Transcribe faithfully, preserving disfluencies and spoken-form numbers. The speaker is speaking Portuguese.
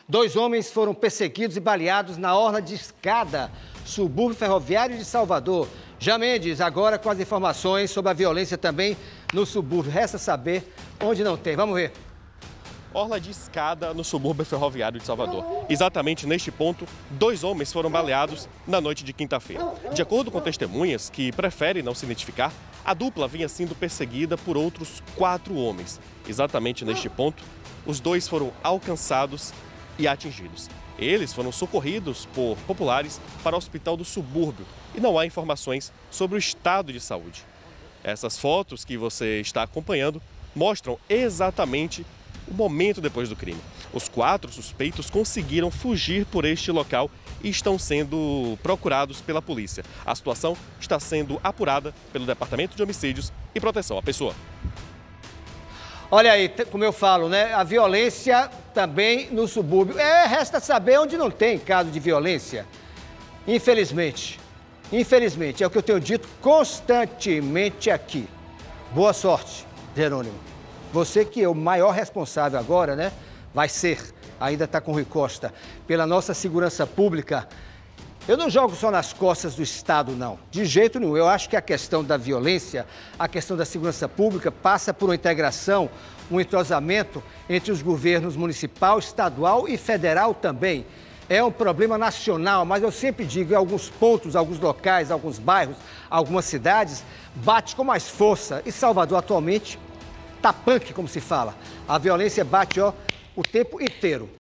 Dois homens foram perseguidos e baleados na orla de Escada, subúrbio ferroviário de Salvador. Já Mendes, agora com as informações sobre a violência também no subúrbio. Resta saber onde não tem. Vamos ver. Orla de Escada, no subúrbio ferroviário de Salvador. Exatamente neste ponto, dois homens foram baleados na noite de quinta-feira. De acordo com testemunhas, que preferem não se identificar, a dupla vinha sendo perseguida por outros quatro homens. Exatamente neste ponto, os dois foram alcançados e atingidos. Eles foram socorridos por populares para o hospital do subúrbio e não há informações sobre o estado de saúde. Essas fotos que você está acompanhando mostram exatamente o momento depois do crime. Os quatro suspeitos conseguiram fugir por este local e estão sendo procurados pela polícia. A situação está sendo apurada pelo Departamento de Homicídios e Proteção à Pessoa. Olha aí, como eu falo, né? A violência também no subúrbio. É, resta saber onde não tem caso de violência. Infelizmente, infelizmente, é o que eu tenho dito constantemente aqui. Boa sorte, Jerônimo. Você que é o maior responsável agora, né? Vai ser, ainda está com o Rui Costa, pela nossa segurança pública. Eu não jogo só nas costas do Estado, não. De jeito nenhum. Eu acho que a questão da violência, a questão da segurança pública passa por uma integração, um entrosamento entre os governos municipal, estadual e federal também. É um problema nacional, mas eu sempre digo, em alguns pontos, alguns locais, alguns bairros, algumas cidades, bate com mais força. E Salvador, atualmente, tá punk, como se fala. A violência bate, ó, o tempo inteiro.